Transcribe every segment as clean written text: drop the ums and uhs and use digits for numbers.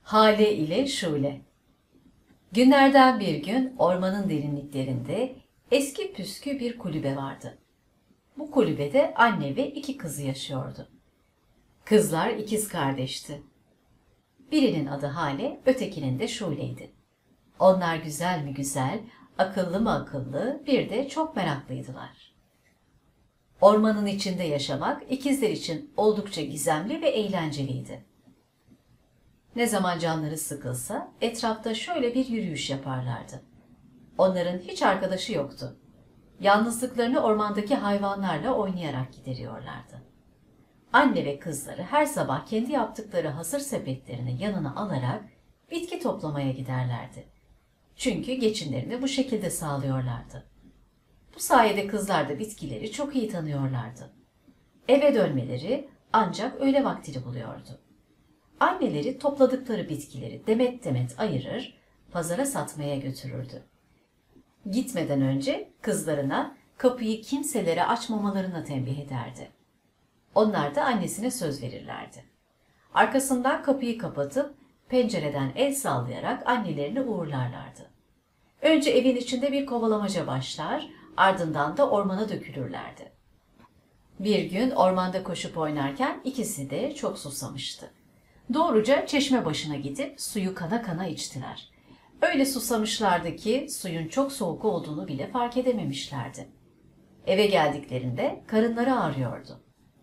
Hale ile Şule. Günlerden bir gün ormanın derinliklerinde eski püskü bir kulübe vardı. Bu kulübede anne ve iki kızı yaşıyordu. Kızlar ikiz kardeşti. Birinin adı Hale, ötekinin de Şule'ydi. Onlar güzel mi güzel, akıllı mı akıllı, bir de çok meraklıydılar. Ormanın içinde yaşamak ikizler için oldukça gizemli ve eğlenceliydi. Ne zaman canları sıkılsa etrafta şöyle bir yürüyüş yaparlardı. Onların hiç arkadaşı yoktu. Yalnızlıklarını ormandaki hayvanlarla oynayarak gideriyorlardı. Anne ve kızları her sabah kendi yaptıkları hasır sepetlerini yanına alarak bitki toplamaya giderlerdi. Çünkü geçimlerini bu şekilde sağlıyorlardı. Bu sayede kızlar da bitkileri çok iyi tanıyorlardı. Eve dönmeleri ancak öğle vaktini buluyordu. Anneleri topladıkları bitkileri demet demet ayırır, pazara satmaya götürürdü. Gitmeden önce kızlarına kapıyı kimselere açmamalarını tembih ederdi. Onlar da annesine söz verirlerdi. Arkasından kapıyı kapatıp pencereden el sallayarak annelerini uğurlarlardı. Önce evin içinde bir kovalamaca başlar, ardından da ormana dökülürlerdi. Bir gün ormanda koşup oynarken ikisi de çok susamıştı. Doğruca çeşme başına gidip suyu kana kana içtiler. Öyle susamışlardı ki suyun çok soğuk olduğunu bile fark edememişlerdi. Eve geldiklerinde karınları ağrıyordu.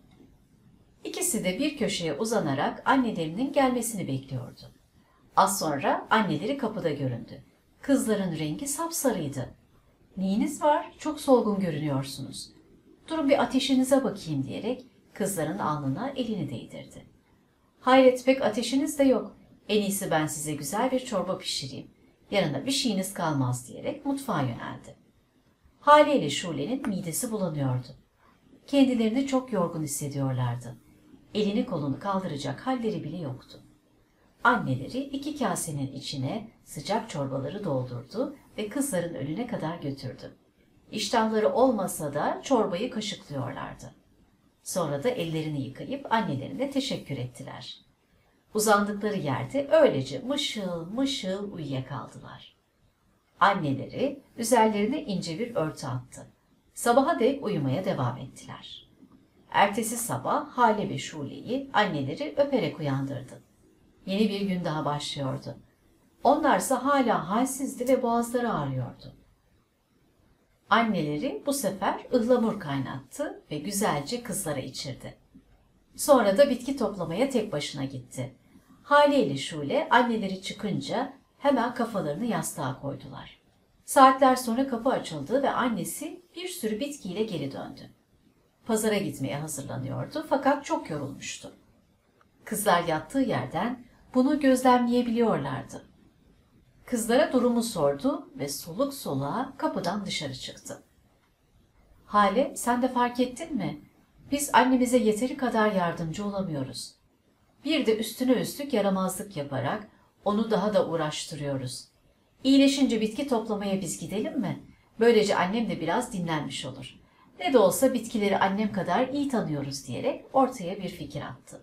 İkisi de bir köşeye uzanarak annelerinin gelmesini bekliyordu. Az sonra anneleri kapıda göründü. Kızların rengi sapsarıydı. "Neyiniz var? Çok solgun görünüyorsunuz. Durun bir ateşinize bakayım," diyerek kızların alnına elini değdirdi. "Hayret, pek ateşiniz de yok. En iyisi ben size güzel bir çorba pişireyim. Yanına bir şeyiniz kalmaz," diyerek mutfağa yöneldi. Hale ile Şule'nin midesi bulanıyordu. Kendilerini çok yorgun hissediyorlardı. Elini kolunu kaldıracak halleri bile yoktu. Anneleri iki kasenin içine sıcak çorbaları doldurdu ve kızların önüne kadar götürdü. İştahları olmasa da çorbayı kaşıklıyorlardı. Sonra da ellerini yıkayıp annelerine teşekkür ettiler. Uzandıkları yerde öylece mışıl mışıl uyuyakaldılar. Anneleri üzerlerine ince bir örtü attı. Sabaha dek uyumaya devam ettiler. Ertesi sabah Hale ve Şule'yi anneleri öperek uyandırdı. Yeni bir gün daha başlıyordu. Onlarsa hala halsizdi ve boğazları ağrıyordu. Anneleri bu sefer ıhlamur kaynattı ve güzelce kızlara içirdi. Sonra da bitki toplamaya tek başına gitti. Hale ile Şule anneleri çıkınca hemen kafalarını yastığa koydular. Saatler sonra kapı açıldı ve annesi bir sürü bitkiyle geri döndü. Pazara gitmeye hazırlanıyordu fakat çok yorulmuştu. Kızlar yattığı yerden bunu gözlemleyebiliyorlardı. Kızlara durumu sordu ve soluk soluğa kapıdan dışarı çıktı. "Hale, sen de fark ettin mi? Biz annemize yeteri kadar yardımcı olamıyoruz. Bir de üstüne üstlük yaramazlık yaparak onu daha da uğraştırıyoruz. İyileşince bitki toplamaya biz gidelim mi? Böylece annem de biraz dinlenmiş olur. Ne de olsa bitkileri annem kadar iyi tanıyoruz," diyerek ortaya bir fikir attı.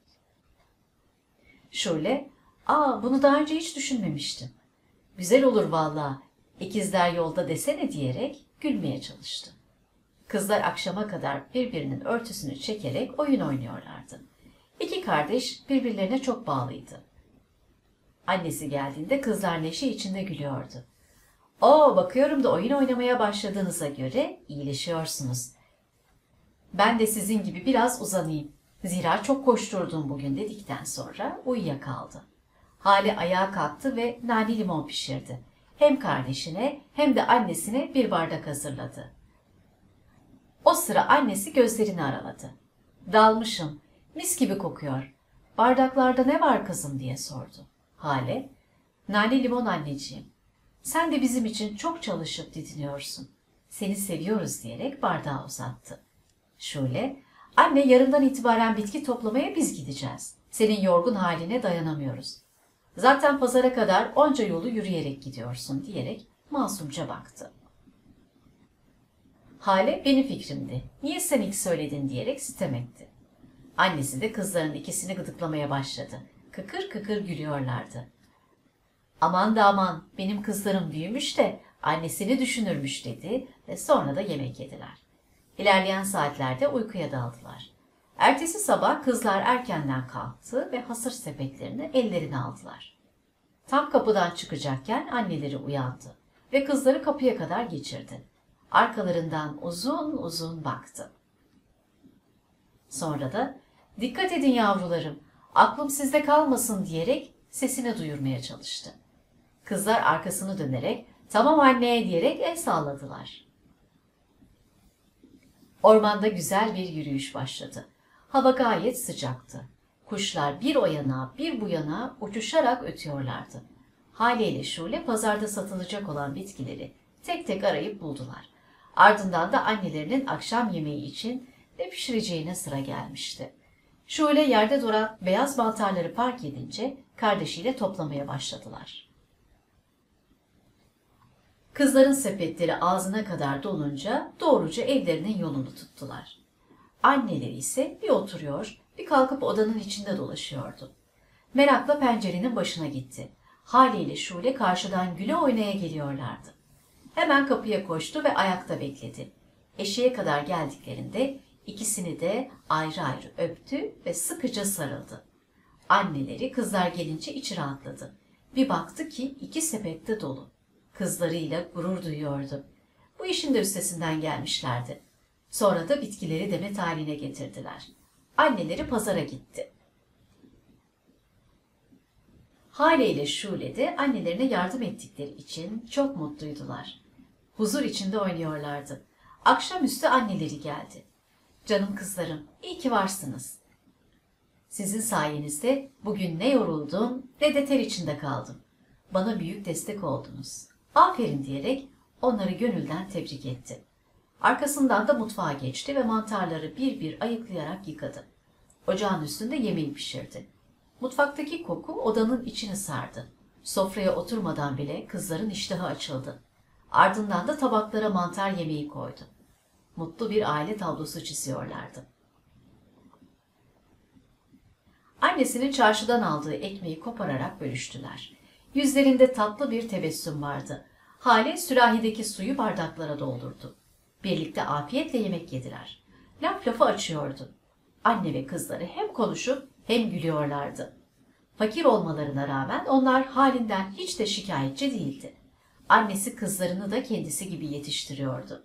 Şule, bunu daha önce hiç düşünmemiştim. Güzel olur vallahi, ikizler yolda desene," diyerek gülmeye çalıştı. Kızlar akşama kadar birbirinin örtüsünü çekerek oyun oynuyorlardı. İki kardeş birbirlerine çok bağlıydı. Annesi geldiğinde kızlar neşe içinde gülüyordu. Bakıyorum da oyun oynamaya başladığınıza göre iyileşiyorsunuz. Ben de sizin gibi biraz uzanayım. Zira çok koşturdum bugün," dedikten sonra uyuyakaldı. Hale ayağa kalktı ve nane limon pişirdi. Hem kardeşine hem de annesine bir bardak hazırladı. O sıra annesi gözlerini araladı. "Dalmışım, mis gibi kokuyor. Bardaklarda ne var kızım?" diye sordu. Hale, "Nane limon anneciğim. Sen de bizim için çok çalışıp didiniyorsun. Seni seviyoruz," diyerek bardağı uzattı. Şule, "Anne, yarından itibaren bitki toplamaya biz gideceğiz. Senin yorgun haline dayanamıyoruz. Zaten pazara kadar onca yolu yürüyerek gidiyorsun," diyerek masumca baktı. Hale, "Benim fikrimdi. Niye sen ilk söyledin?" diyerek sitem etti. Annesi de kızların ikisini gıdıklamaya başladı. kıkır kıkır gülüyorlardı. Aman da aman, benim kızlarım büyümüş de annesini düşünürmüş dedi ve sonra da yemek yediler. İlerleyen saatlerde uykuya daldılar. Ertesi sabah kızlar erkenden kalktı ve hasır sepetlerini ellerine aldılar. Tam kapıdan çıkacakken anneleri uyandı ve kızları kapıya kadar geçirdi. Arkalarından uzun uzun baktı. Sonra da "Dikkat edin yavrularım, aklım sizde kalmasın" diyerek sesini duyurmaya çalıştı. Kızlar arkasını dönerek "Tamam anne" diyerek el salladılar. Ormanda güzel bir yürüyüş başladı. Hava gayet sıcaktı. Kuşlar bir o yana bir bu yana uçuşarak ötüyorlardı. Hale ile Şule pazarda satılacak olan bitkileri tek tek arayıp buldular. Ardından da annelerinin akşam yemeği için ne pişireceğine sıra gelmişti. Şule yerde duran beyaz mantarları fark edince kardeşiyle toplamaya başladılar. Kızların sepetleri ağzına kadar dolunca doğruca evlerinin yolunu tuttular. Anneleri ise bir oturuyor, bir kalkıp odanın içinde dolaşıyordu. Merakla pencerenin başına gitti. Hale ile Şule karşıdan güle oynaya geliyorlardı. Hemen kapıya koştu ve ayakta bekledi. Eşiğe kadar geldiklerinde ikisini de ayrı ayrı öptü ve sıkıca sarıldı. Anneleri kızlar gelince içi rahatladı. Bir baktı ki 2 sepette dolu. Kızlarıyla gurur duyuyordu. Bu işin de üstesinden gelmişlerdi. Sonra da bitkileri demet haline getirdiler. Anneleri pazara gitti. Hale ile Şule de annelerine yardım ettikleri için çok mutluydular. Huzur içinde oynuyorlardı. Akşamüstü anneleri geldi. "Canım kızlarım, iyi ki varsınız. Sizin sayenizde bugün ne yoruldum ne de ter içinde kaldım. Bana büyük destek oldunuz. Aferin" diyerek onları gönülden tebrik etti. Arkasından da mutfağa geçti ve mantarları bir bir ayıklayarak yıkadı. Ocağın üstünde yemeği pişirdi. Mutfaktaki koku odanın içini sardı. Sofraya oturmadan bile kızların iştahı açıldı. Ardından da tabaklara mantar yemeği koydu. Mutlu bir aile tablosu çiziyorlardı. Annesinin çarşıdan aldığı ekmeği kopararak bölüştüler. Yüzlerinde tatlı bir tebessüm vardı. Hale sürahideki suyu bardaklara doldurdu. Birlikte afiyetle yemek yediler. Laf lafı açıyordu. Anne ve kızları hem konuşup hem gülüyorlardı. Fakir olmalarına rağmen onlar halinden hiç de şikayetçi değildi. Annesi kızlarını da kendisi gibi yetiştiriyordu.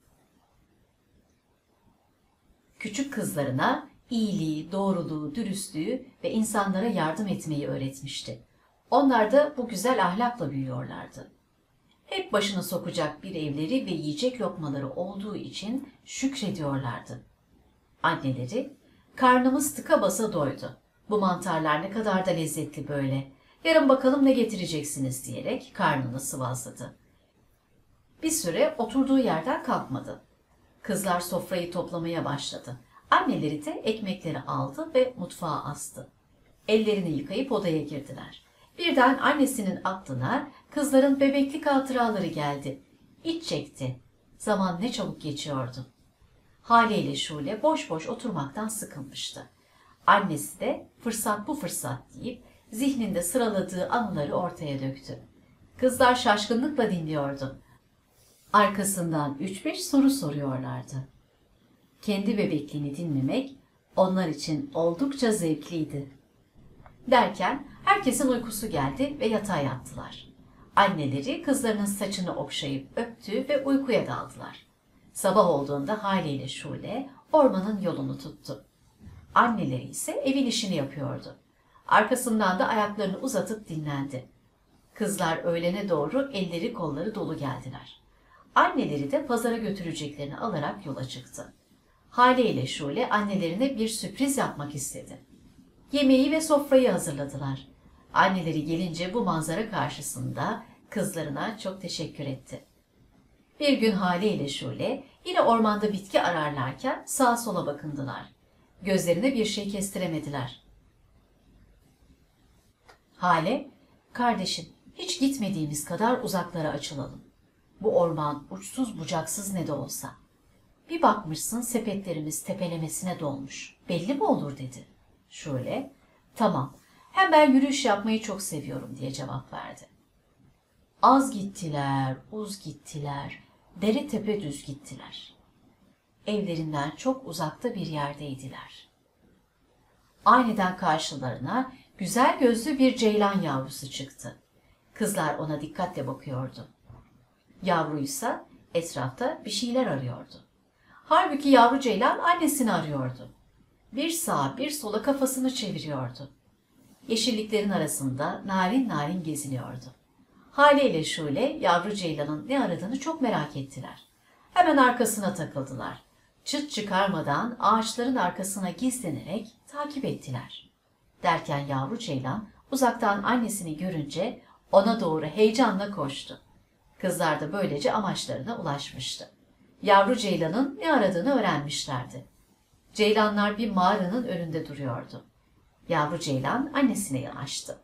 Küçük kızlarına iyiliği, doğruluğu, dürüstlüğü ve insanlara yardım etmeyi öğretmişti. Onlar da bu güzel ahlakla büyüyorlardı. Hep başına sokacak bir evleri ve yiyecek lokmaları olduğu için şükrediyorlardı. Anneleri, "Karnımız tıka basa doydu. Bu mantarlar ne kadar da lezzetli böyle. Yarın bakalım ne getireceksiniz" diyerek karnını sıvazladı. Bir süre oturduğu yerden kalkmadı. Kızlar sofrayı toplamaya başladı. Anneleri de ekmekleri aldı ve mutfağa astı. Ellerini yıkayıp odaya girdiler. Birden annesinin aklına kızların bebeklik hatıraları geldi. İç çekti. Zaman ne çabuk geçiyordu. Hale ile Şule boş boş oturmaktan sıkılmıştı. Annesi de fırsat bu fırsat deyip zihninde sıraladığı anıları ortaya döktü. Kızlar şaşkınlıkla dinliyordu. Arkasından 3-5 soru soruyorlardı. Kendi bebekliğini dinlemek onlar için oldukça zevkliydi. Derken herkesin uykusu geldi ve yatağa yattılar. Anneleri kızlarının saçını okşayıp öptü ve uykuya daldılar. Sabah olduğunda Hale ile Şule ormanın yolunu tuttu. Anneleri ise evin işini yapıyordu. Arkasından da ayaklarını uzatıp dinlendi. Kızlar öğlene doğru elleri kolları dolu geldiler. Anneleri de pazara götüreceklerini alarak yola çıktı. Hale ile Şule annelerine bir sürpriz yapmak istedi. Yemeği ve sofrayı hazırladılar. Anneleri gelince bu manzara karşısında kızlarına çok teşekkür etti. Bir gün Hale ile Şule yine ormanda bitki ararlarken sağa sola bakındılar. Gözlerine bir şey kestiremediler. Hale, "Kardeşim, hiç gitmediğimiz kadar uzaklara açılalım. Bu orman uçsuz bucaksız ne de olsa. Bir bakmışsın sepetlerimiz tepelemesine dolmuş. Belli mi olur?" dedi. Şule, "Tamam, Hem ben yürüyüş yapmayı çok seviyorum diye cevap verdi. Az gittiler, uz gittiler, dere tepe düz gittiler. Evlerinden çok uzakta bir yerdeydiler. Aniden karşılarına güzel gözlü bir ceylan yavrusu çıktı. Kızlar ona dikkatle bakıyordu. Yavruysa etrafta bir şeyler arıyordu. Halbuki yavru ceylan annesini arıyordu. Bir sağa bir sola kafasını çeviriyordu. Yeşilliklerin arasında narin narin geziniyordu. Hale ile Şule yavru ceylanın ne aradığını çok merak ettiler. Hemen arkasına takıldılar. Çıt çıkarmadan ağaçların arkasına gizlenerek takip ettiler. Derken yavru ceylan uzaktan annesini görünce ona doğru heyecanla koştu. Kızlar da böylece amaçlarına ulaşmıştı. Yavru ceylanın ne aradığını öğrenmişlerdi. Ceylanlar bir mağaranın önünde duruyordu. Yavru ceylan annesine yanaştı.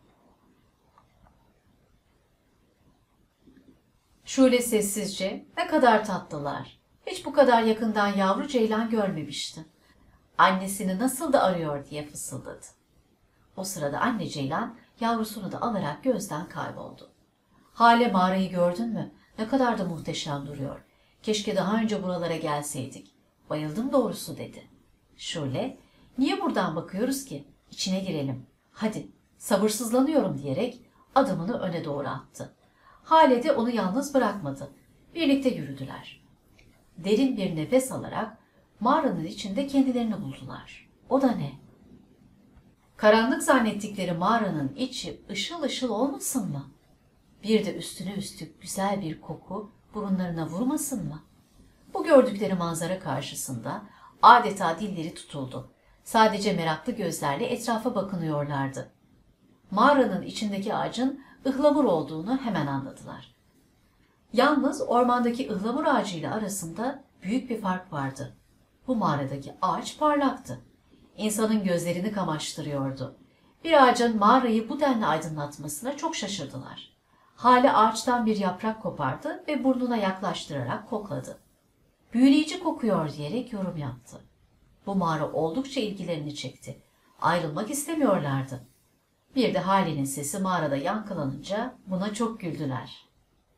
Şule sessizce, "Ne kadar tatlılar. Hiç bu kadar yakından yavru ceylan görmemiştim. Annesini nasıl da arıyor," diye fısıldadı. O sırada anne ceylan yavrusunu da alarak gözden kayboldu. "Hale, mağarayı gördün mü? Ne kadar da muhteşem duruyor. Keşke daha önce buralara gelseydik. Bayıldım doğrusu," dedi. Şule, "Niye buradan bakıyoruz ki? İçine girelim. Hadi, sabırsızlanıyorum," diyerek adımını öne doğru attı. Hale de onu yalnız bırakmadı. Birlikte yürüdüler. Derin bir nefes alarak mağaranın içinde kendilerini buldular. O da ne? Karanlık zannettikleri mağaranın içi ışıl ışıl olmasın mı? Bir de üstüne üstlük güzel bir koku burunlarına vurmasın mı? Bu gördükleri manzara karşısında adeta dilleri tutuldu. Sadece meraklı gözlerle etrafa bakınıyorlardı. Mağaranın içindeki ağacın ıhlamur olduğunu hemen anladılar. Yalnız ormandaki ıhlamur ağacıyla arasında büyük bir fark vardı. Bu mağaradaki ağaç parlaktı. İnsanın gözlerini kamaştırıyordu. Bir ağacın mağarayı bu denli aydınlatmasına çok şaşırdılar. Hale ağaçtan bir yaprak kopardı ve burnuna yaklaştırarak kokladı. "Büyüleyici kokuyor," diyerek yorum yaptı. Bu mağara oldukça ilgilerini çekti. Ayrılmak istemiyorlardı. Bir de Hale'nin sesi mağarada yankılanınca buna çok güldüler.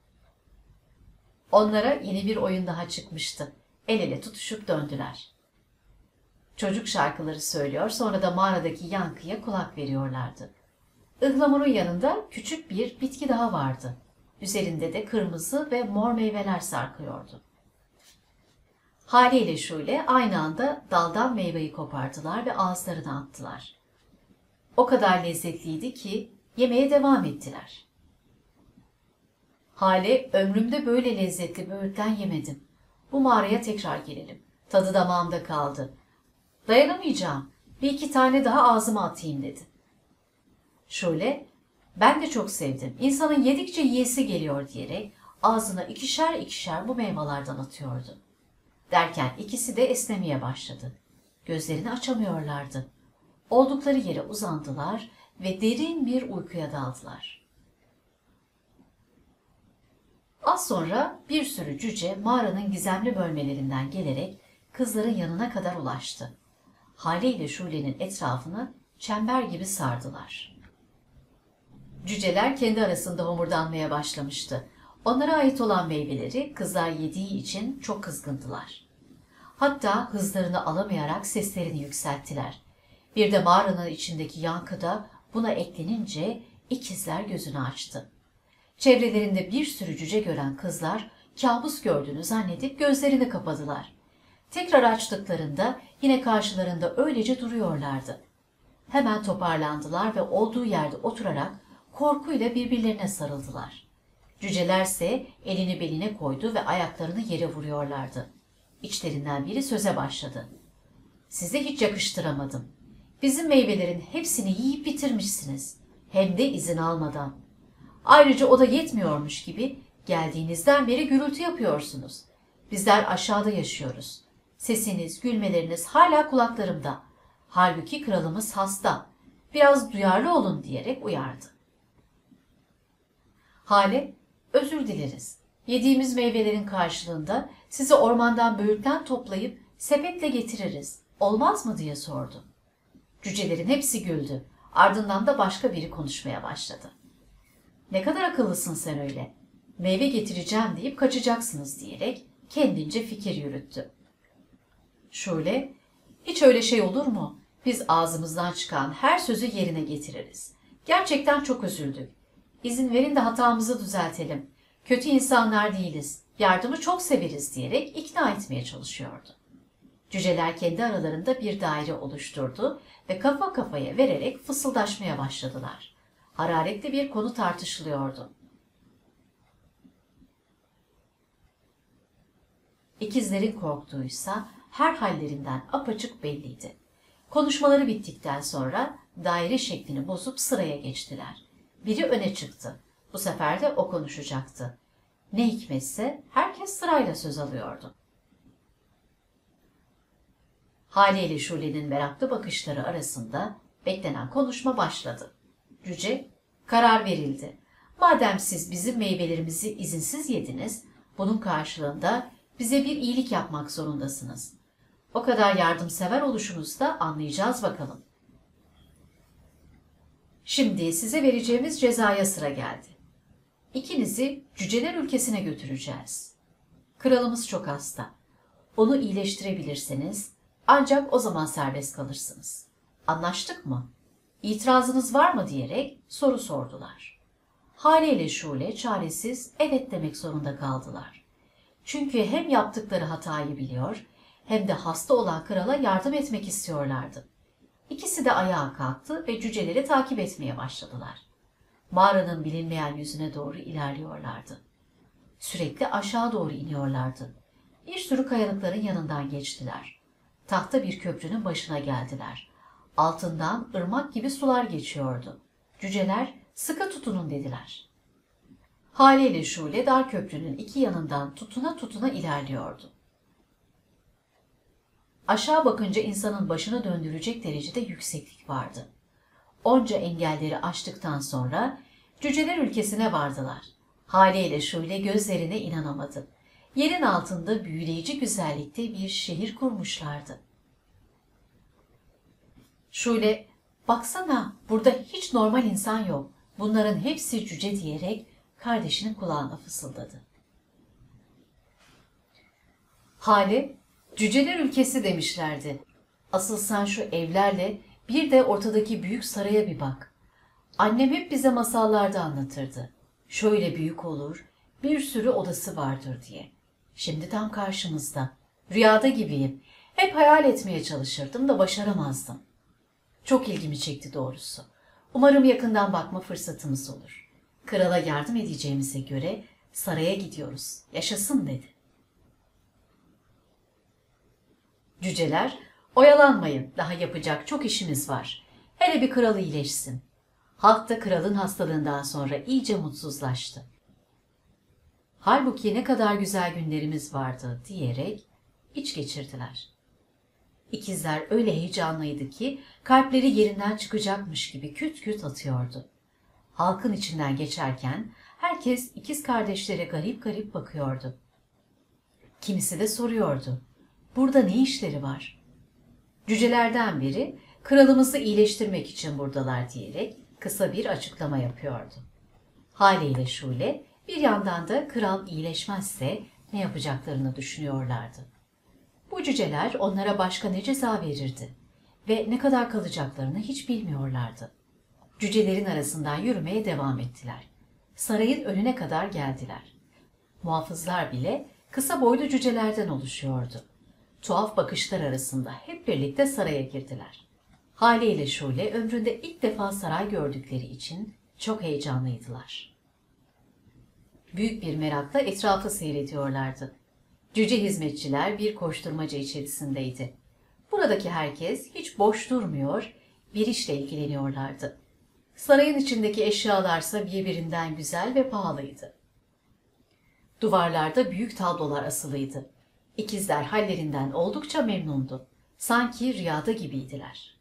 Onlara yeni bir oyun daha çıkmıştı. El ele tutuşup döndüler. Çocuk şarkıları söylüyor, sonra da mağaradaki yankıya kulak veriyorlardı. Ihlamurun yanında küçük bir bitki daha vardı. Üzerinde de kırmızı ve mor meyveler sarkıyordu. Hale ile Şule aynı anda daldan meyveyi kopardılar ve ağızlarına attılar. O kadar lezzetliydi ki yemeye devam ettiler. Hale, "Ömrümde böyle lezzetli böğürtlen yemedim. Bu mağaraya tekrar gelelim. Tadı damağımda kaldı. Dayanamayacağım. Bir iki tane daha ağzıma atayım," dedi. Şule, "Ben de çok sevdim. İnsanın yedikçe yiyesi geliyor," diyerek ağzına ikişer ikişer bu meyvelerden atıyordu. Derken ikisi de esnemeye başladı. Gözlerini açamıyorlardı. Oldukları yere uzandılar ve derin bir uykuya daldılar. Az sonra bir sürü cüce mağaranın gizemli bölmelerinden gelerek kızların yanına kadar ulaştı. Hale ile Şule'nin etrafını çember gibi sardılar. Cüceler kendi arasında homurdanmaya başlamıştı. Onlara ait olan meyveleri kızlar yediği için çok kızgındılar. Hatta hızlarını alamayarak seslerini yükselttiler. Bir de mağaranın içindeki yankı da buna eklenince ikizler gözünü açtı. Çevrelerinde bir sürü cüce gören kızlar kabus gördüğünü zannedip gözlerini kapadılar. Tekrar açtıklarında yine karşılarında öylece duruyorlardı. Hemen toparlandılar ve olduğu yerde oturarak korkuyla birbirlerine sarıldılar. Cücelerse elini beline koydu ve ayaklarını yere vuruyorlardı. İçlerinden biri söze başladı. "Size hiç yakıştıramadım. Bizim meyvelerin hepsini yiyip bitirmişsiniz. Hem de izin almadan. Ayrıca o da yetmiyormuş gibi geldiğinizden beri gürültü yapıyorsunuz. Bizler aşağıda yaşıyoruz. Sesiniz, gülmeleriniz hala kulaklarımda. Halbuki kralımız hasta. Biraz duyarlı olun," diyerek uyardı. Hale, "Özür dileriz. Yediğimiz meyvelerin karşılığında size ormandan böğürtlen toplayıp sepetle getiririz. Olmaz mı?" diye sordu. Cücelerin hepsi güldü. Ardından da başka biri konuşmaya başladı. Ne kadar akıllısın sen öyle. Meyve getireceğim deyip kaçacaksınız diyerek kendince fikir yürüttü. Şöyle, hiç öyle şey olur mu? Biz ağzımızdan çıkan her sözü yerine getiririz. Gerçekten çok üzüldük. İzin verin de hatamızı düzeltelim. Kötü insanlar değiliz. Yardımı çok severiz diyerek ikna etmeye çalışıyordu. Cüceler kendi aralarında bir daire oluşturdu ve kafa kafaya vererek fısıldaşmaya başladılar. Hararetli bir konu tartışılıyordu. İkizlerin korktuğuysa her hallerinden apaçık belliydi. Konuşmaları bittikten sonra daire şeklini bozup sıraya geçtiler. Biri öne çıktı. Bu sefer de o konuşacaktı. Ne hikmetse herkes sırayla söz alıyordu. Hale ile Şule'nin meraklı bakışları arasında beklenen konuşma başladı. Cüce, karar verildi. Madem siz bizim meyvelerimizi izinsiz yediniz, bunun karşılığında bize bir iyilik yapmak zorundasınız. O kadar yardımsever oluşunuzda anlayacağız bakalım. Şimdi size vereceğimiz cezaya sıra geldi. İkinizi cüceler ülkesine götüreceğiz. Kralımız çok hasta. Onu iyileştirebilirseniz ancak o zaman serbest kalırsınız. Anlaştık mı? İtirazınız var mı diyerek soru sordular. Hale ile Şule çaresiz evet demek zorunda kaldılar. Çünkü hem yaptıkları hatayı biliyor hem de hasta olan krala yardım etmek istiyorlardı. İkisi de ayağa kalktı ve cüceleri takip etmeye başladılar. Mağaranın bilinmeyen yüzüne doğru ilerliyorlardı. Sürekli aşağı doğru iniyorlardı. Bir sürü kayalıkların yanından geçtiler. Tahta bir köprünün başına geldiler. Altından ırmak gibi sular geçiyordu. Cüceler sıkı tutunun dediler. Hale ile Şule dar köprünün iki yanından tutuna tutuna ilerliyordu. Aşağı bakınca insanın başını döndürecek derecede yükseklik vardı. Onca engelleri aştıktan sonra cüceler ülkesine vardılar. Hale ile Şule gözlerine inanamadı. Yerin altında büyüleyici güzellikte bir şehir kurmuşlardı. Şule, baksana burada hiç normal insan yok. Bunların hepsi cüce diyerek kardeşinin kulağına fısıldadı. Hale, cüceler ülkesi demişlerdi. Asıl sen şu evlerle bir de ortadaki büyük saraya bir bak. Annem hep bize masallarda anlatırdı. Şöyle büyük olur, bir sürü odası vardır diye. Şimdi tam karşımızda. Rüyada gibiyim. Hep hayal etmeye çalışırdım da başaramazdım. Çok ilgimi çekti doğrusu. Umarım yakından bakma fırsatımız olur. Krala yardım edeceğimize göre saraya gidiyoruz. Yaşasın dedi. Cüceler, oyalanmayın. Daha yapacak çok işimiz var. Hele bir kral iyileşsin. Halk da kralın hastalığından sonra iyice mutsuzlaştı. Halbuki ne kadar güzel günlerimiz vardı diyerek iç geçirdiler. İkizler öyle heyecanlıydı ki kalpleri yerinden çıkacakmış gibi küt küt atıyordu. Halkın içinden geçerken herkes ikiz kardeşlere garip garip bakıyordu. Kimisi de soruyordu. Burada ne işleri var? Cücelerden biri kralımızı iyileştirmek için buradalar diyerek kısa bir açıklama yapıyordu. Hale ile Şule bir yandan da kral iyileşmezse ne yapacaklarını düşünüyorlardı. Bu cüceler onlara başka ne ceza verirdi ve ne kadar kalacaklarını hiç bilmiyorlardı. Cücelerin arasından yürümeye devam ettiler. Sarayın önüne kadar geldiler. Muhafızlar bile kısa boylu cücelerden oluşuyordu. Tuhaf bakışlar arasında hep birlikte saraya girdiler. Hale ile Şule ömründe ilk defa saray gördükleri için çok heyecanlıydılar. Büyük bir merakla etrafı seyrediyorlardı. Cüce hizmetçiler bir koşturmaca içerisindeydi. Buradaki herkes hiç boş durmuyor, bir işle ilgileniyorlardı. Sarayın içindeki eşyalarsa birbirinden güzel ve pahalıydı. Duvarlarda büyük tablolar asılıydı. İkizler hallerinden oldukça memnundu. Sanki rüyada gibiydiler.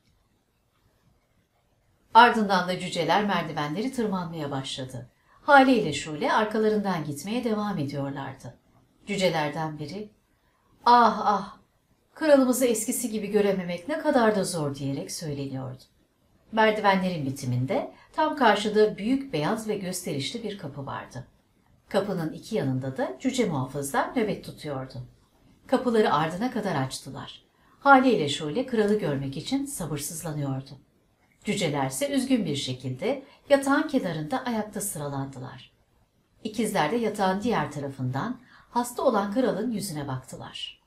Ardından da cüceler merdivenleri tırmanmaya başladı. Hale ile Şule arkalarından gitmeye devam ediyorlardı. Cücelerden biri, "Ah ah, kralımızı eskisi gibi görememek ne kadar da zor" diyerek söyleniyordu. Merdivenlerin bitiminde tam karşıda büyük beyaz ve gösterişli bir kapı vardı. Kapının iki yanında da cüce muhafızlar nöbet tutuyordu. Kapıları ardına kadar açtılar. Haliyle Şule kralı görmek için sabırsızlanıyordu. Cücelerse üzgün bir şekilde yatağın kenarında ayakta sıralandılar. İkizler de yatağın diğer tarafından hasta olan kralın yüzüne baktılar.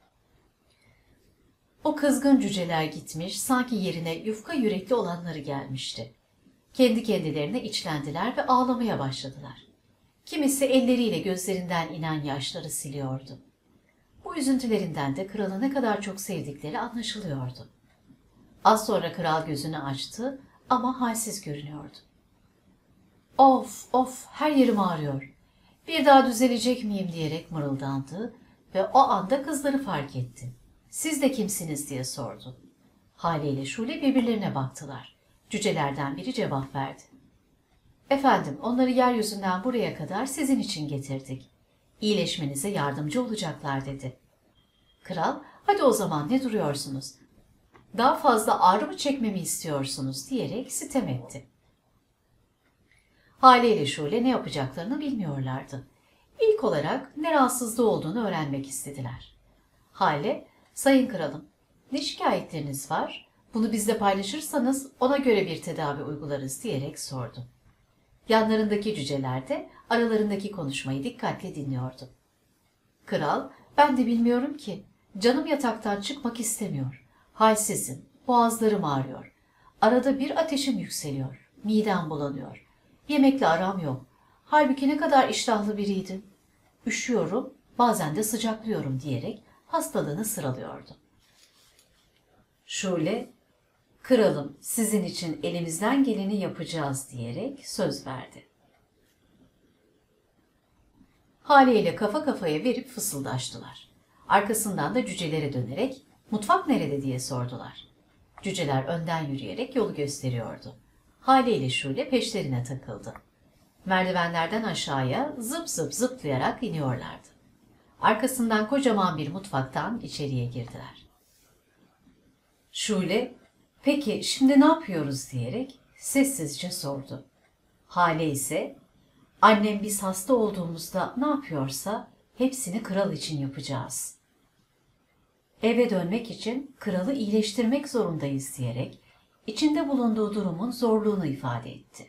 O kızgın cüceler gitmiş, sanki yerine yufka yürekli olanları gelmişti. Kendi kendilerine içlendiler ve ağlamaya başladılar. Kimisi elleriyle gözlerinden inen yaşları siliyordu. Bu üzüntülerinden de kralı ne kadar çok sevdikleri anlaşılıyordu. Az sonra kral gözünü açtı ama halsiz görünüyordu. Of of, her yerim ağrıyor. Bir daha düzelecek miyim diyerek mırıldandı ve o anda kızları fark etti. Siz de kimsiniz diye sordu. Hale ile Şule birbirlerine baktılar. Cücelerden biri cevap verdi. Efendim, onları yeryüzünden buraya kadar sizin için getirdik. İyileşmenize yardımcı olacaklar dedi. Kral, hadi o zaman ne duruyorsunuz? Daha fazla ağrı mı çekmemi istiyorsunuz diyerek sitem etti. Hale ile Şule ne yapacaklarını bilmiyorlardı. İlk olarak ne rahatsızlığı olduğunu öğrenmek istediler. Hale, sayın kralım, ne şikayetleriniz var? Bunu bizle paylaşırsanız ona göre bir tedavi uygularız diyerek sordu. Yanlarındaki cüceler de aralarındaki konuşmayı dikkatle dinliyordu. Kral, ben de bilmiyorum ki. Canım yataktan çıkmak istemiyor. Halsizim, boğazlarım ağrıyor. Arada bir ateşim yükseliyor, midem bulanıyor. Yemekle aram yok. Halbuki ne kadar iştahlı biriydim. Üşüyorum, bazen de sıcaklıyorum diyerek hastalığını sıralıyordu. Şule, kralım sizin için elimizden geleni yapacağız diyerek söz verdi. Hale ile kafa kafaya verip fısıldaştılar. Arkasından da cücelere dönerek mutfak nerede diye sordular. Cüceler önden yürüyerek yolu gösteriyordu. Hale ile Şule peşlerine takıldı. Merdivenlerden aşağıya zıp zıp zıplayarak iniyorlardı. Arkasından kocaman bir mutfaktan içeriye girdiler. Şule, peki şimdi ne yapıyoruz diyerek sessizce sordu. Hale ise, annem biz hasta olduğumuzda ne yapıyorsa hepsini kral için yapacağız. Eve dönmek için kralı iyileştirmek zorundayız diyerek içinde bulunduğu durumun zorluğunu ifade etti.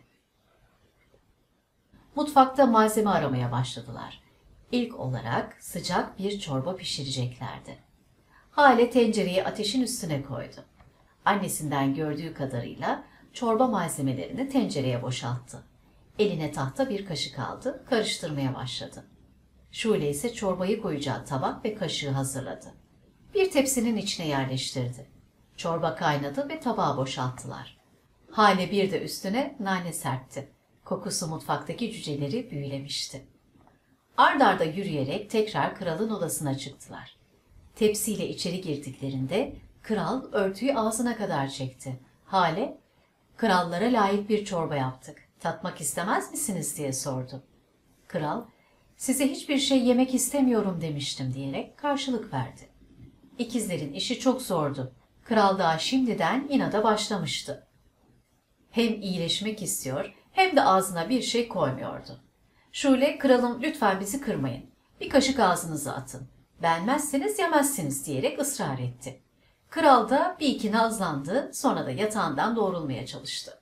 Mutfakta malzeme aramaya başladılar. İlk olarak sıcak bir çorba pişireceklerdi. Hale tencereyi ateşin üstüne koydu. Annesinden gördüğü kadarıyla çorba malzemelerini tencereye boşalttı. Eline tahta bir kaşık aldı, karıştırmaya başladı. Şule ise çorbayı koyacağı tabak ve kaşığı hazırladı. Bir tepsinin içine yerleştirdi. Çorba kaynadı ve tabağı boşalttılar. Hale bir de üstüne nane serpti. Kokusu mutfaktaki cüceleri büyülemişti. Ard arda yürüyerek tekrar kralın odasına çıktılar. Tepsiyle içeri girdiklerinde kral örtüyü ağzına kadar çekti. Hale, krallara layık bir çorba yaptık. Tatmak istemez misiniz diye sordu. Kral, size hiçbir şey yemek istemiyorum demiştim diyerek karşılık verdi. İkizlerin işi çok zordu. Kral daha şimdiden inada başlamıştı. Hem iyileşmek istiyor hem de ağzına bir şey koymuyordu. Şule, kralım lütfen bizi kırmayın. Bir kaşık ağzınıza atın. Beğenmezseniz yemezsiniz diyerek ısrar etti. Kral da bir iki nazlandı, sonra da yatağından doğrulmaya çalıştı.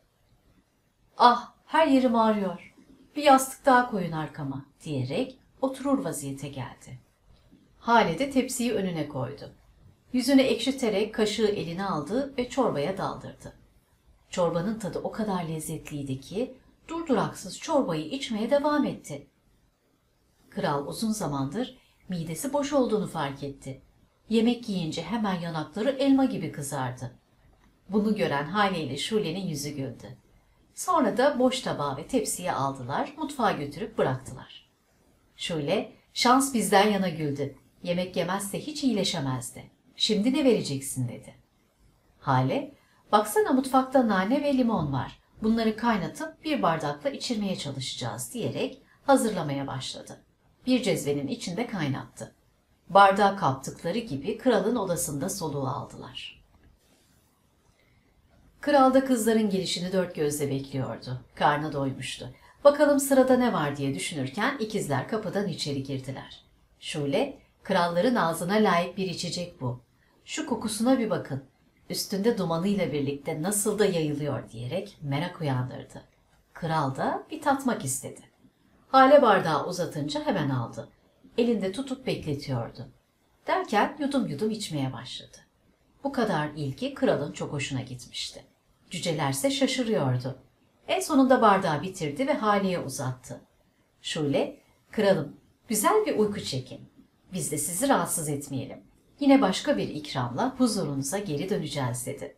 Ah, her yerim ağrıyor. Bir yastık daha koyun arkama diyerek oturur vaziyete geldi. Hale de tepsiyi önüne koydu. Yüzünü ekşiterek kaşığı eline aldı ve çorbaya daldırdı. Çorbanın tadı o kadar lezzetliydi ki durduraksız çorbayı içmeye devam etti. Kral uzun zamandır midesi boş olduğunu fark etti. Yemek yiyince hemen yanakları elma gibi kızardı. Bunu gören Hale ile Şule'nin yüzü güldü. Sonra da boş tabağı ve tepsiyi aldılar, mutfağa götürüp bıraktılar. Şule, şans bizden yana güldü. Yemek yemezse hiç iyileşemezdi. Şimdi ne vereceksin dedi. Hale, baksana mutfakta nane ve limon var. Bunları kaynatıp bir bardakla içirmeye çalışacağız diyerek hazırlamaya başladı. Bir cezvenin içinde kaynattı. Bardağı kaptıkları gibi kralın odasında soluğu aldılar. Kral da kızların gelişini dört gözle bekliyordu. Karnı doymuştu. Bakalım sırada ne var diye düşünürken ikizler kapıdan içeri girdiler. Şule, kralların ağzına layık bir içecek bu. Şu kokusuna bir bakın. Üstünde dumanıyla birlikte nasıl da yayılıyor diyerek merak uyandırdı. Kral da bir tatmak istedi. Hale bardağı uzatınca hemen aldı. Elinde tutup bekletiyordu. Derken yudum yudum içmeye başladı. Bu kadar ilgi kralın çok hoşuna gitmişti. Cücelerse şaşırıyordu. En sonunda bardağı bitirdi ve Hale'ye uzattı. Şule, kralım, güzel bir uyku çekin. Biz de sizi rahatsız etmeyelim. Yine başka bir ikramla huzurunuza geri döneceğiz dedi.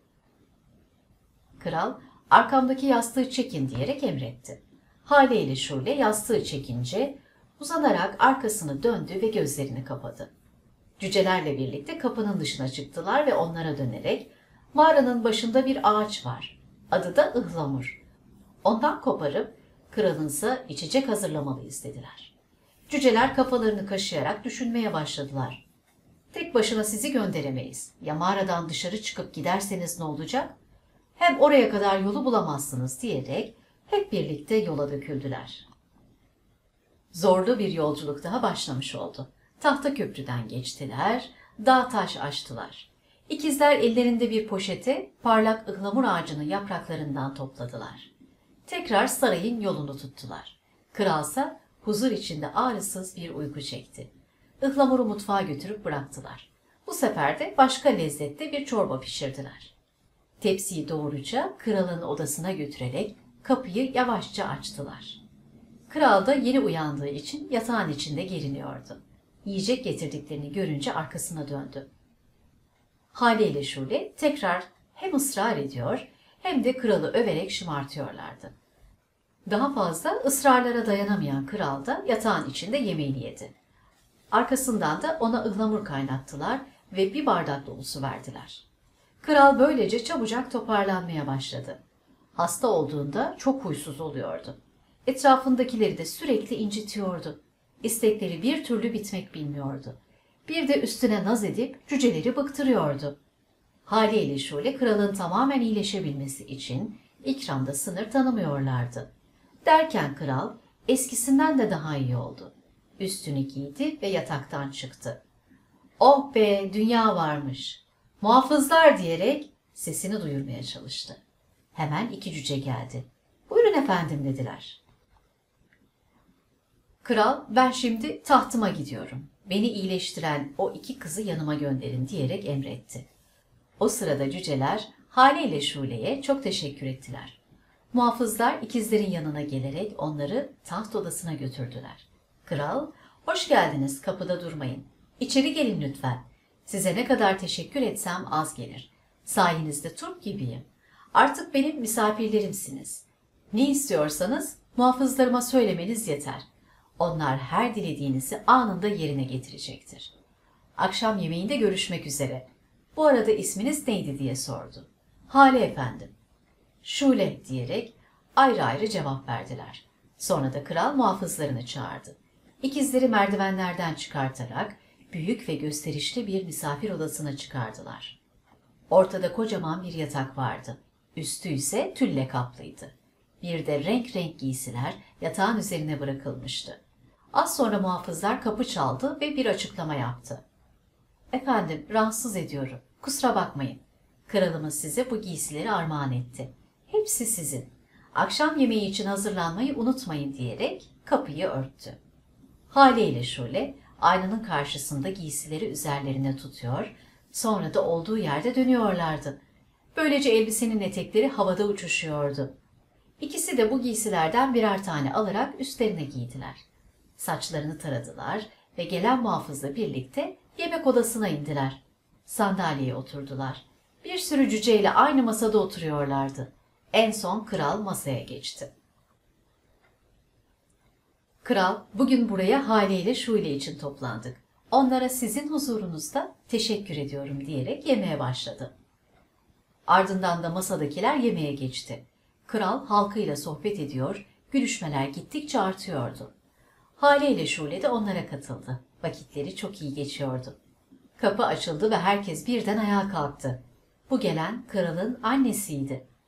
Kral, arkamdaki yastığı çekin diyerek emretti. Hale ile Şule yastığı çekince uzanarak arkasını döndü ve gözlerini kapadı. Cücelerle birlikte kapının dışına çıktılar ve onlara dönerek mağaranın başında bir ağaç var. Adı da ıhlamur. Ondan koparıp kralınıza içecek hazırlamalıyız dediler. Cüceler kafalarını kaşıyarak düşünmeye başladılar. Tek başına sizi gönderemeyiz. Ya mağaradan dışarı çıkıp giderseniz ne olacak? Hem oraya kadar yolu bulamazsınız diyerek hep birlikte yola döküldüler. Zorlu bir yolculuk daha başlamış oldu. Tahta köprüden geçtiler, dağ taş aştılar. İkizler ellerinde bir poşete parlak ıhlamur ağacının yapraklarından topladılar. Tekrar sarayın yolunu tuttular. Kralsa huzur içinde ağrısız bir uyku çekti. Ihlamuru mutfağa götürüp bıraktılar. Bu sefer de başka lezzette bir çorba pişirdiler. Tepsiyi doğruca kralın odasına götürerek kapıyı yavaşça açtılar. Kral da yeni uyandığı için yatağın içinde geriniyordu. Yiyecek getirdiklerini görünce arkasına döndü. Hale ile Şule tekrar hem ısrar ediyor hem de kralı överek şımartıyorlardı. Daha fazla ısrarlara dayanamayan kral da yatağın içinde yemeğini yedi. Arkasından da ona ıhlamur kaynattılar ve bir bardak dolusu verdiler. Kral böylece çabucak toparlanmaya başladı. Hasta olduğunda çok huysuz oluyordu. Etrafındakileri de sürekli incitiyordu. İstekleri bir türlü bitmek bilmiyordu. Bir de üstüne naz edip cüceleri bıktırıyordu. Hale ile Şule kralın tamamen iyileşebilmesi için ikramda sınır tanımıyorlardı. Derken kral eskisinden de daha iyi oldu. Üstünü giydi ve yataktan çıktı. "Oh be, dünya varmış. Muhafızlar!" diyerek sesini duyurmaya çalıştı. Hemen iki cüce geldi. "Buyurun efendim," dediler. Kral, "Ben şimdi tahtıma gidiyorum. Beni iyileştiren o iki kızı yanıma gönderin," diyerek emretti. O sırada cüceler Hale ile Şule'ye çok teşekkür ettiler. Muhafızlar ikizlerin yanına gelerek onları taht odasına götürdüler. Kral, "Hoş geldiniz, kapıda durmayın. İçeri gelin lütfen. Size ne kadar teşekkür etsem az gelir. Sayenizde turp gibiyim. Artık benim misafirlerimsiniz. Ne istiyorsanız muhafızlarıma söylemeniz yeter. Onlar her dilediğinizi anında yerine getirecektir. Akşam yemeğinde görüşmek üzere. Bu arada isminiz neydi?" diye sordu. "Hale efendim." "Şule," diyerek ayrı ayrı cevap verdiler. Sonra da kral muhafızlarını çağırdı. İkizleri merdivenlerden çıkartarak büyük ve gösterişli bir misafir odasına çıkardılar. Ortada kocaman bir yatak vardı. Üstü ise tülle kaplıydı. Bir de renk renk giysiler yatağın üzerine bırakılmıştı. Az sonra muhafızlar kapı çaldı ve bir açıklama yaptı. "Efendim, rahatsız ediyorum. Kusura bakmayın. Kralımız size bu giysileri armağan etti. Hepsi sizin. Akşam yemeği için hazırlanmayı unutmayın," diyerek kapıyı örttü. Hale ile Şule aynanın karşısında giysileri üzerlerine tutuyor, sonra da olduğu yerde dönüyorlardı. Böylece elbisenin etekleri havada uçuşuyordu. İkisi de bu giysilerden birer tane alarak üstlerine giydiler. Saçlarını taradılar ve gelen muhafızla birlikte yemek odasına indiler. Sandalyeye oturdular. Bir sürü cüceyle aynı masada oturuyorlardı. En son kral masaya geçti. "Kral, bugün buraya Hale ile Şule için toplandık. Onlara sizin huzurunuzda teşekkür ediyorum," diyerek yemeye başladı. Ardından da masadakiler yemeğe geçti. Kral halkıyla sohbet ediyor, gülüşmeler gittikçe artıyordu. Hale ile Şule de onlara katıldı. Vakitleri çok iyi geçiyordu. Kapı açıldı ve herkes birden ayağa kalktı. Bu gelen kralın annesiydi.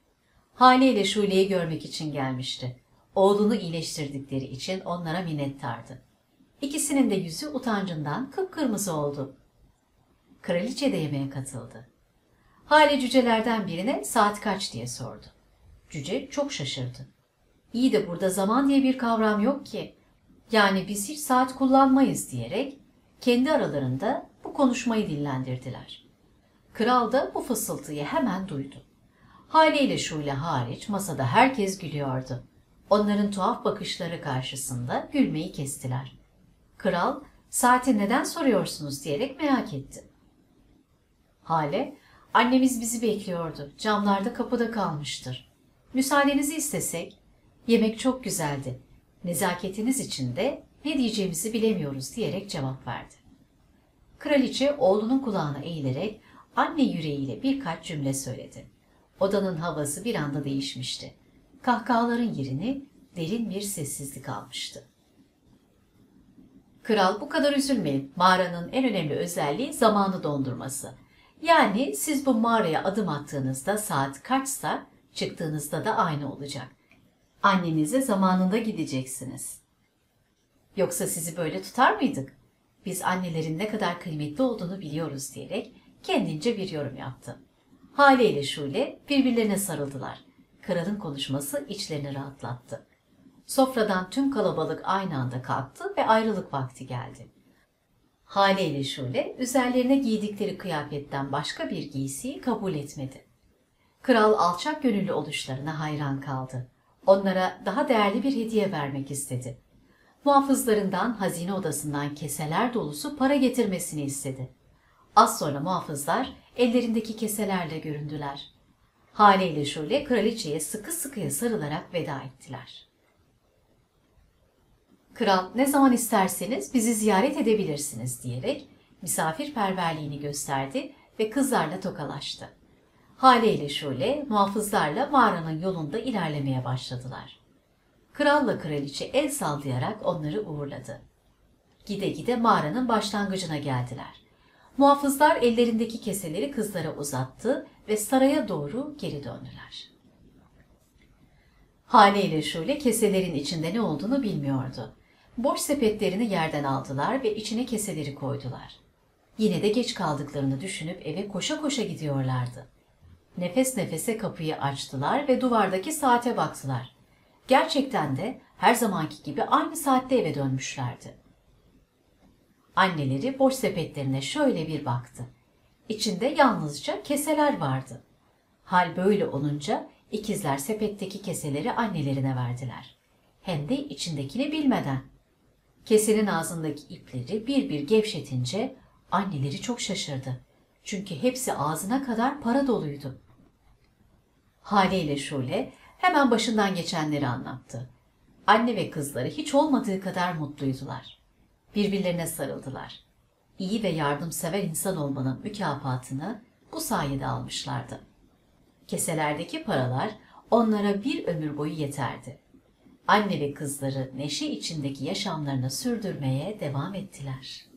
Hale ile Şule'yi görmek için gelmişti. Oğlunu iyileştirdikleri için onlara minnettardı. İkisinin de yüzü utancından kıpkırmızı oldu. Kraliçe de yemeğe katıldı. Hale cücelerden birine saat kaç diye sordu. Cüce çok şaşırdı. İyi de burada zaman diye bir kavram yok ki. Yani biz hiç saat kullanmayız diyerek kendi aralarında bu konuşmayı dillendirdiler. Kral da bu fısıltıyı hemen duydu. Hale ile Şule hariç masada herkes gülüyordu. Onların tuhaf bakışları karşısında gülmeyi kestiler. Kral, saati neden soruyorsunuz diyerek merak etti. Hale, annemiz bizi bekliyordu. Camlarda kapıda kalmıştır. Müsaadenizi istesek, yemek çok güzeldi. Nezaketiniz için de ne diyeceğimizi bilemiyoruz diyerek cevap verdi. Kraliçe oğlunun kulağına eğilerek anne yüreğiyle birkaç cümle söyledi. Odanın havası bir anda değişmişti. Kahkahaların yerini derin bir sessizlik almıştı. Kral, bu kadar üzülmeyin. Mağaranın en önemli özelliği zamanı dondurması. Yani siz bu mağaraya adım attığınızda saat kaçsa çıktığınızda da aynı olacak. Annenize zamanında gideceksiniz. Yoksa sizi böyle tutar mıydık? Biz annelerin ne kadar kıymetli olduğunu biliyoruz diyerek kendince bir yorum yaptı. Hale ile Şule birbirlerine sarıldılar. Kralın konuşması içlerini rahatlattı. Sofradan tüm kalabalık aynı anda kalktı ve ayrılık vakti geldi. Hale ile Şule üzerlerine giydikleri kıyafetten başka bir giysiyi kabul etmedi. Kral alçak gönüllü oluşlarına hayran kaldı. Onlara daha değerli bir hediye vermek istedi. Muhafızlarından hazine odasından keseler dolusu para getirmesini istedi. Az sonra muhafızlar ellerindeki keselerle göründüler. Hale ile Şule kraliçeye sıkı sıkıya sarılarak veda ettiler. Kral, ne zaman isterseniz bizi ziyaret edebilirsiniz diyerek misafirperverliğini gösterdi ve kızlarla tokalaştı. Hale ile Şule muhafızlarla mağaranın yolunda ilerlemeye başladılar. Kralla kraliçe el sallayarak onları uğurladı. Gide gide mağaranın başlangıcına geldiler. Muhafızlar ellerindeki keseleri kızlara uzattı ve saraya doğru geri döndüler. Hale ile Şule keselerin içinde ne olduğunu bilmiyordu. Boş sepetlerini yerden aldılar ve içine keseleri koydular. Yine de geç kaldıklarını düşünüp eve koşa koşa gidiyorlardı. Nefes nefese kapıyı açtılar ve duvardaki saate baktılar. Gerçekten de her zamanki gibi aynı saatte eve dönmüşlerdi. Anneleri boş sepetlerine şöyle bir baktı. İçinde yalnızca keseler vardı. Hal böyle olunca ikizler sepetteki keseleri annelerine verdiler. Hem de içindekini bilmeden. Kesenin ağzındaki ipleri bir bir gevşetince anneleri çok şaşırdı. Çünkü hepsi ağzına kadar para doluydu. Hale ile Şule hemen başından geçenleri anlattı. Anne ve kızları hiç olmadığı kadar mutluydular. Birbirlerine sarıldılar. İyi ve yardımsever insan olmanın mükafatını bu sayede almışlardı. Keselerdeki paralar onlara bir ömür boyu yeterdi. Anne ve kızları neşe içindeki yaşamlarını sürdürmeye devam ettiler.